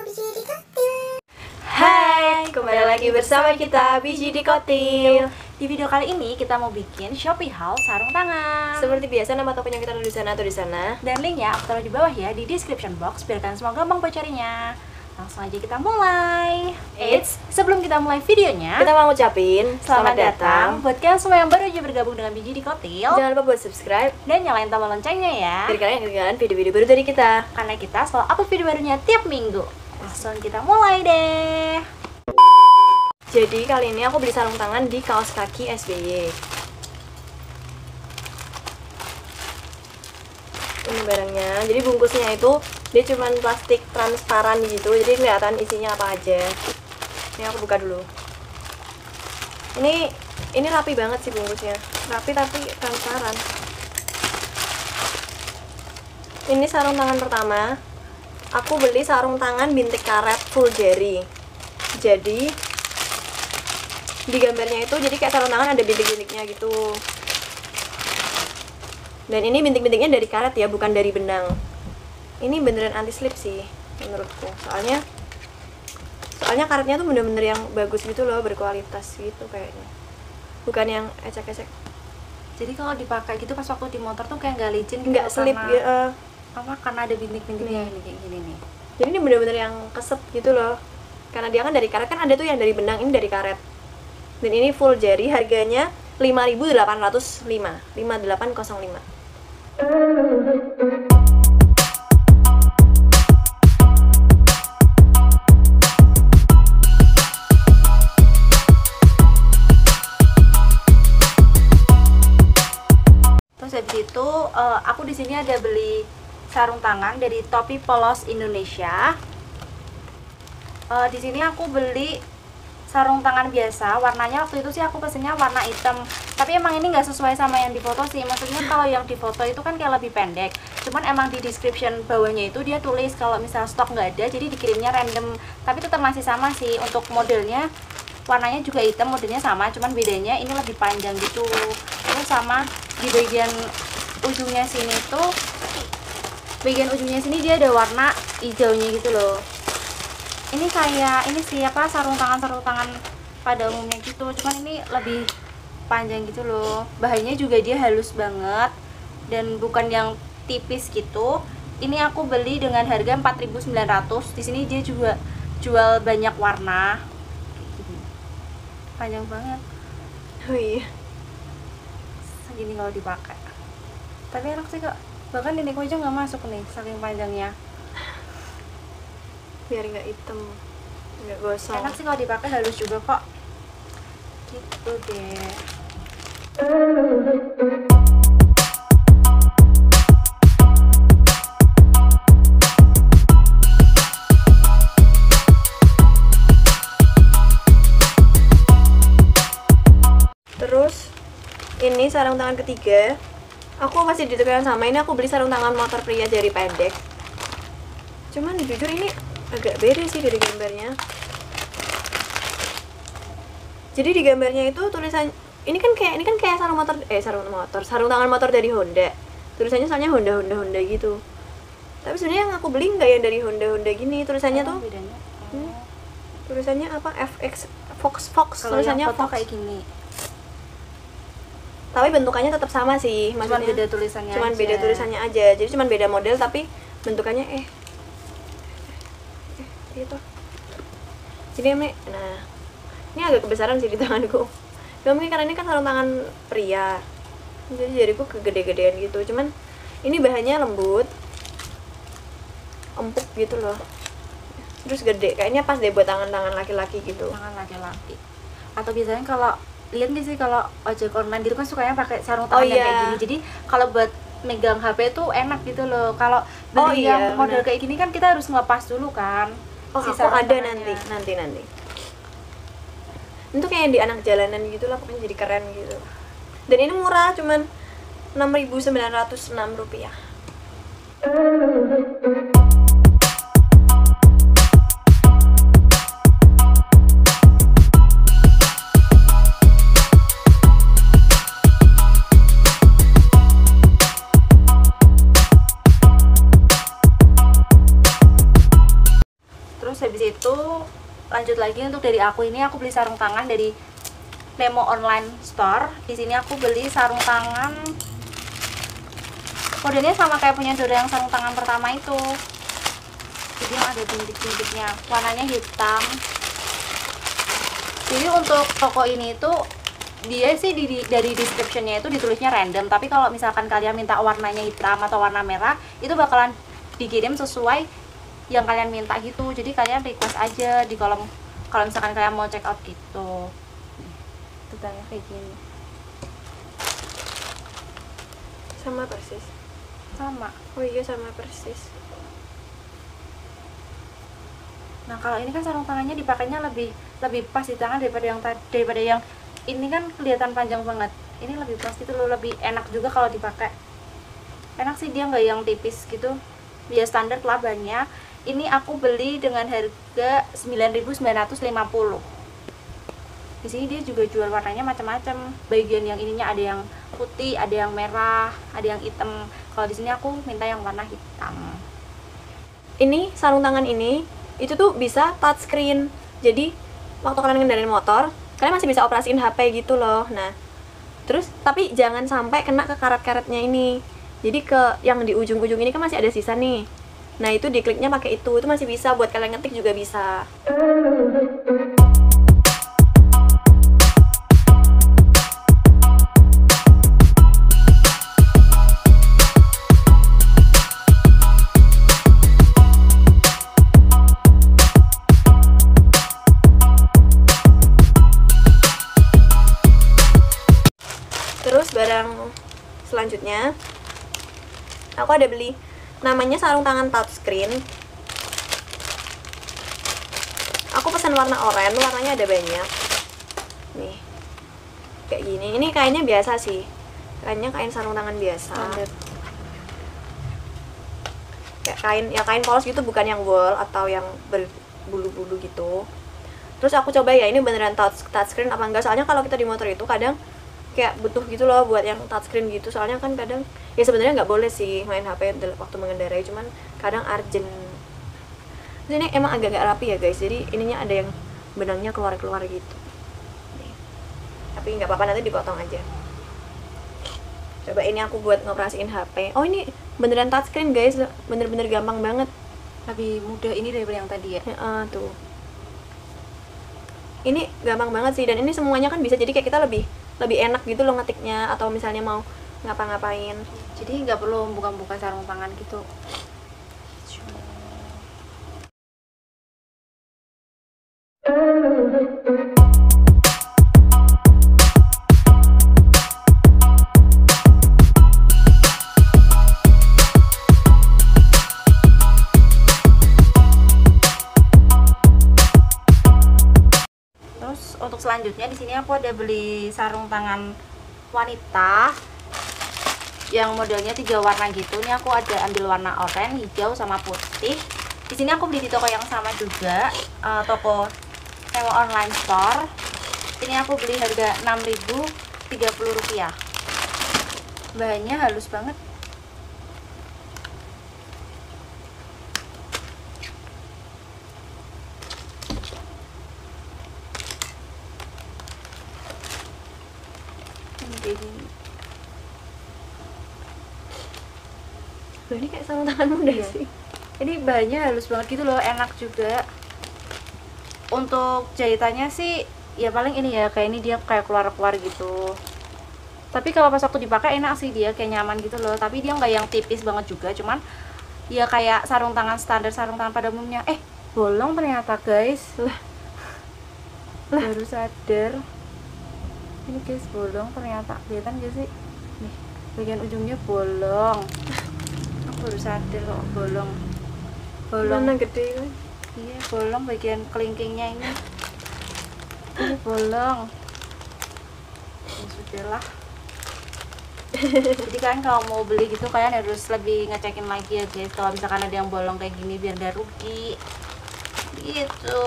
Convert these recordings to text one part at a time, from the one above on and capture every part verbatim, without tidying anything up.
Biji di Kotil. Hai, kembali lagi bersama kita Biji di Kotil. Di video kali ini kita mau bikin Shopee haul sarung tangan. Seperti biasa nama tokonya kita ada di sana atau di sana. Dan linknya aku taruh di bawah ya di description box biar kalian semua gampang bocorinya. Langsung aja kita mulai. Eits, sebelum kita mulai videonya, Kita mau ngucapin selamat, datang buat kalian semua yang baru aja bergabung dengan Biji di Kotil. Jangan lupa buat subscribe Dan nyalain tombol loncengnya ya. biar kalian ketinggalan video-video baru dari kita. Karena kita selalu upload video barunya tiap minggu. Langsung kita mulai deh. Jadi kali ini aku beli sarung tangan di Kaos Kaki S B Y. Ini barangnya. Jadi bungkusnya itu dia cuman plastik transparan gitu, jadi kelihatan isinya apa aja. Ini aku buka dulu. Ini ini rapi banget sih bungkusnya, rapi tapi transparan. Ini sarung tangan pertama. Aku beli sarung tangan bintik karet full jari. Jadi di gambarnya itu jadi kayak sarung tangan ada bintik-bintiknya gitu. Dan ini bintik-bintiknya dari karet ya, bukan dari benang. Ini beneran anti slip sih menurutku. Soalnya soalnya karetnya tuh bener-bener yang bagus gitu loh, berkualitas gitu kayaknya. Bukan yang ecek-ecek. Jadi kalau dipakai gitu pas waktu di motor tuh kayak nggak licin gitu Nggak slip karena, ya. eh. apa karena ada bintik-bintiknya ini kayak gini nih. Jadi ini bener-bener yang keset gitu loh. Karena dia kan dari karet, kan ada tuh yang dari benang, ini dari karet. Dan ini full jari, harganya lima ribu delapan ratus lima, lima ribu delapan ratus lima. Terus habis itu uh, aku di sini ada beli sarung tangan dari Topi Polos Indonesia. Uh, di sini aku beli sarung tangan biasa, warnanya waktu itu sih aku pesennya warna hitam. Tapi emang ini nggak sesuai sama yang di foto sih. Maksudnya kalau yang di foto itu kan kayak lebih pendek. Cuman emang di description bawahnya itu dia tulis kalau misal stok nggak ada, jadi dikirimnya random. Tapi tetap masih sama sih untuk modelnya. Warnanya juga hitam, modelnya sama, cuman bedanya ini lebih panjang gitu. Terus sama di bagian ujungnya sini tuh, bagian ujungnya sini dia ada warna hijaunya gitu loh. Ini kayak ini siapa sarung tangan sarung tangan pada umumnya gitu, cuman ini lebih panjang gitu loh. Bahannya juga dia halus banget dan bukan yang tipis gitu. Ini aku beli dengan harga empat ribu sembilan ratus. Di sini dia juga jual banyak warna. Panjang banget. Oh iya. Segini kalau dipakai. Tapi enak sih kok. Bahkan ini aja nggak masuk nih, saking panjangnya. Biar nggak hitam, nggak gosong. Enak sih kalau dipakai, halus juga kok. Gitu deh. Terus ini sarung tangan ketiga. Aku masih di toko yang sama. Ini aku beli sarung tangan motor pria jari pendek. Cuman jujur ini agak beda sih dari gambarnya. Jadi di gambarnya itu tulisan ini kan kayak ini kan kayak sarung motor eh sarung motor, sarung tangan motor dari Honda. Tulisannya soalnya Honda Honda Honda gitu. Tapi sebenarnya yang aku beli nggak yang dari Honda Honda gini. Tulisannya Oh, tuh bedanya. hmm, tulisannya apa F X Fox Fox Kalau tulisannya yang foto Fox. kayak gini. Tapi bentukannya tetap sama sih, Cuman maksudnya beda tulisannya cuman aja. beda tulisannya aja. Jadi cuman beda model tapi bentukannya eh eh gitu. Jadi Mek, nah ini agak kebesaran sih di tanganku. Ya mungkin karena ini kan sarung tangan pria, jadi jariku kegede-gedean gitu. Cuman ini bahannya lembut, empuk gitu loh. Terus gede, kayaknya pas deh buat tangan-tangan laki-laki gitu. Tangan laki-laki. Atau biasanya kalau lihat nih sih kalau ojek online gitu kan sukanya pakai sarung tangan Oh, yang iya. kayak gini. Jadi kalau buat megang H P tuh enak gitu loh. Kalau beli Oh, iya, yang model benar. kayak gini kan kita harus ngelepas dulu kan. Oh, si aku sarung ada tangannya. nanti, nanti nanti. Itu kayak di anak jalanan gitu lah, pokoknya jadi keren gitu. Dan ini murah, cuman enam ribu sembilan ratus enam rupiah. Terus habis itu lanjut lagi untuk dari aku ini, aku beli sarung tangan dari Nemo Online Store. Di sini aku beli sarung tangan modelnya sama kayak punya Dora yang sarung tangan pertama itu. Jadi yang ada bintik-bintiknya, warnanya hitam. Jadi untuk toko ini itu dia sih di, di, dari descriptionnya itu ditulisnya random, tapi kalau misalkan kalian minta warnanya hitam atau warna merah, itu bakalan dikirim sesuai yang kalian minta gitu. Jadi kalian request aja di kolom kalau misalkan kalian mau check out gitu. Detailnya kayak gini. Sama persis. Sama. Oh iya, sama persis. Nah, kalau ini kan sarung tangannya dipakainya lebih lebih pas di tangan daripada yang tadi, daripada yang ini kan kelihatan panjang banget. Ini lebih pas gitu loh, lebih enak juga kalau dipakai. Enak sih, dia nggak yang tipis gitu. Dia standar lah bannya. Ini aku beli dengan harga sembilan ribu sembilan ratus lima puluh. Di sini dia juga jual warnanya macam-macam. Bagian yang ininya ada yang putih, ada yang merah, ada yang hitam. Kalau di sini aku minta yang warna hitam. Ini sarung tangan ini itu tuh bisa touchscreen. Jadi waktu kalian ngendarin motor, kalian masih bisa operasiin H P gitu loh. Nah, terus tapi jangan sampai kena ke karet-karetnya ini. Jadi ke yang di ujung-ujung ini kan masih ada sisa nih. Nah, itu dikliknya pakai itu. Itu masih bisa buat kalian ngetik juga bisa. Terus barang selanjutnya aku ada beli namanya sarung tangan touchscreen. Aku pesan warna oranye, warnanya ada banyak nih, kayak gini. Ini kainnya biasa sih, kainnya kain sarung tangan biasa. Standar. Kayak kain, ya kain polos gitu, bukan yang wool atau yang berbulu-bulu gitu. Terus aku coba ya ini beneran touch touchscreen apa enggak, soalnya kalau kita di motor itu kadang kayak butuh gitu loh buat yang touchscreen gitu. Soalnya kan kadang ya sebenarnya nggak boleh sih main H P waktu mengendarai, cuman kadang urgent. Terus ini emang agak nggak rapi ya guys, jadi ininya ada yang benangnya keluar-keluar gitu nih. Tapi nggak apa-apa, nanti dipotong aja. Coba ini aku buat ngoperasiin H P. Oh, ini beneran touchscreen guys, bener-bener gampang banget. Lebih mudah ini daripada yang tadi ya. Ya, tuh ini gampang banget sih, dan ini semuanya kan bisa, jadi kayak kita lebih lebih enak gitu loh ngetiknya, atau misalnya mau ngapa-ngapain. Jadi nggak perlu buka-buka sarung tangan gitu. Terus untuk selanjutnya di sini aku ada beli sarung tangan wanita yang modelnya tiga warna gitu. Ini aku ada ambil warna oranye, hijau, sama putih. Di sini aku beli di toko yang sama juga, uh, toko Nemo Online Store. Ini aku beli harga enam ribu tiga puluh rupiah. Bahannya halus banget. Loh, ini kayak sarung tangan muda Iya. sih. Ini bahannya halus banget gitu loh, enak juga. Untuk jahitannya sih ya paling ini ya, kayak ini dia kayak keluar-keluar gitu. Tapi kalau pas aku dipakai enak sih, dia kayak nyaman gitu loh. Tapi dia nggak yang tipis banget juga, cuman ya kayak sarung tangan standar sarung tangan pada umumnya. Eh, bolong ternyata guys. Lah, baru sadar. Ini guys, bolong ternyata. Kelihatan gak sih? Nih, bagian ujungnya bolong. Aku baru sadar kok bolong. Bolong. Mana gede kan? Iya, bolong bagian kelingkingnya ini. Ini bolong. Ya sudahlah. Jadi kan kalau mau beli gitu kalian harus lebih ngecekin lagi ya guys, kalau misalkan ada yang bolong kayak gini biar gak rugi gitu.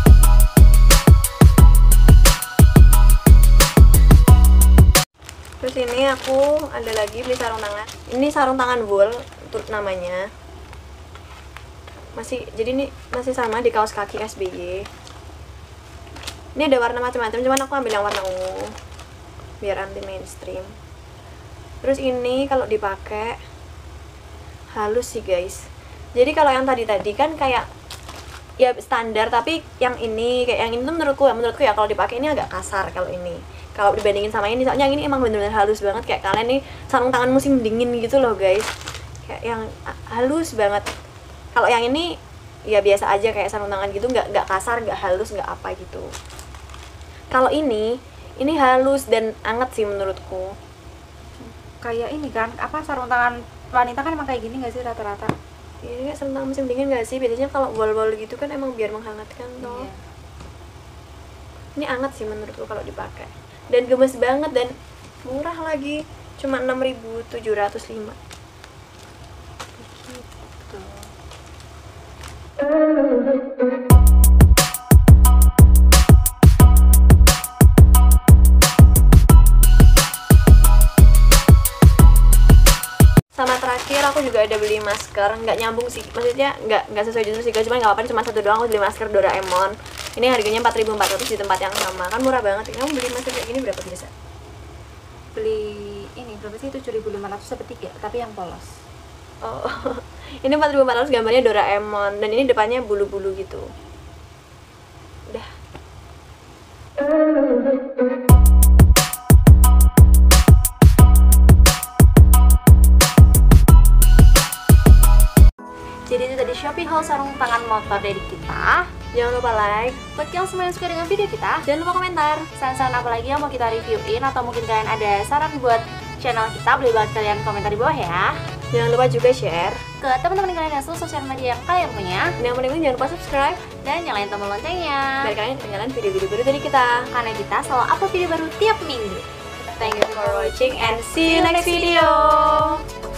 Terus Terus ini aku ada lagi beli sarung tangan. Ini sarung tangan wool untuk namanya. Masih jadi ini masih sama di kaos kaki S B Y. Ini ada warna macam-macam, cuman aku ambil yang warna ungu biar anti mainstream. Terus ini kalau dipakai halus sih guys. Jadi kalau yang tadi-tadi kan kayak ya standar, tapi yang ini kayak yang ini tuh menurutku ya menurutku ya kalau dipakai ini agak kasar kalau ini. Kalau dibandingin sama ini, soalnya yang ini emang bener-bener halus banget, kayak kalian nih sarung tangan musim dingin gitu loh guys, kayak yang halus banget. Kalau yang ini ya biasa aja kayak sarung tangan gitu, nggak nggak kasar, nggak halus, nggak apa gitu. Kalau ini ini halus dan anget sih menurutku. Kayak ini kan, apa sarung tangan wanita kan emang kayak gini nggak sih rata-rata? Ini kayak sarung tangan musim dingin nggak sih? Biasanya kalau wol-wol gitu kan emang biar menghangatkan toh. Iya. Ini anget sih menurutku kalau dipakai. Dan gemes banget dan murah lagi, cuma enam ribu tujuh ratus lima. Gitu. Sama terakhir aku juga ada beli masker, nggak nyambung sih, maksudnya nggak nggak sesuai judul sih guys, cuman nggak apa-apa, cuma satu doang. Aku beli masker Doraemon. Ini harganya empat ribu empat ratus di tempat yang sama, kan murah banget. Kamu beli masker kayak gini berapa biasa? Beli ini berapa sih, tujuh ribu lima ratus dapat tiga, tapi yang polos. Oh, ini empat ribu empat ratus, gambarnya Doraemon dan ini depannya bulu-bulu gitu. Udah. Jadi itu tadi Shopee haul sarung tangan motor dari kita. Jangan lupa like, Buat yang semuanya suka dengan video kita, jangan lupa komentar. saran-saran apa lagi yang mau kita reviewin, atau mungkin kalian ada saran buat channel kita, boleh banget kalian komentar di bawah ya. Jangan lupa juga share. Ke teman-teman kalian yang seluruh sosial media yang kalian punya, Dan yang penting jangan lupa subscribe dan nyalain tombol loncengnya, biar kalian ketinggalan video-video baru dari kita. karena kita selalu upload video baru tiap minggu. Thank you for watching and see you next video.